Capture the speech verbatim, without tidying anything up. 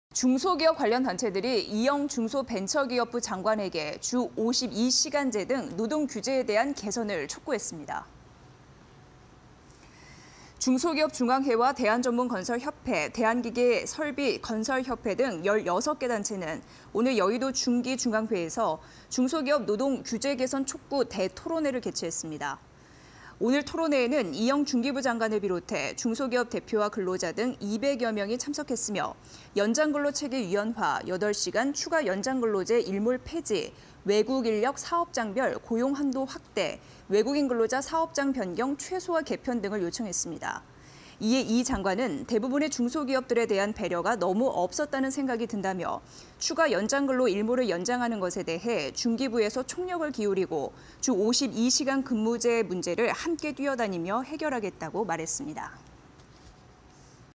중소기업 관련 단체들이 이영 중소벤처기업부 장관에게 주 오십이 시간제 등 노동 규제에 대한 개선을 촉구했습니다. 중소기업 중앙회와 대한전문건설협회, 대한기계설비건설협회 등 열여섯 개 단체는 오늘 여의도 중기중앙회에서 중소기업 노동 규제 개선 촉구 대토론회를 개최했습니다. 오늘 토론회에는 이영 중기부 장관을 비롯해 중소기업 대표와 근로자 등 이백여 명이 참석했으며 연장근로체계 유연화, 여덟 시간 추가 연장근로제 일몰 폐지, 외국인력 사업장별 고용 한도 확대, 외국인 근로자 사업장 변경 최소화 개편 등을 요청했습니다. 이에 이 장관은 대부분의 중소기업들에 대한 배려가 너무 없었다는 생각이 든다며 추가 연장근로 일몰을 연장하는 것에 대해 중기부에서 총력을 기울이고 주 오십이 시간 근무제 문제를 함께 뛰어다니며 해결하겠다고 말했습니다.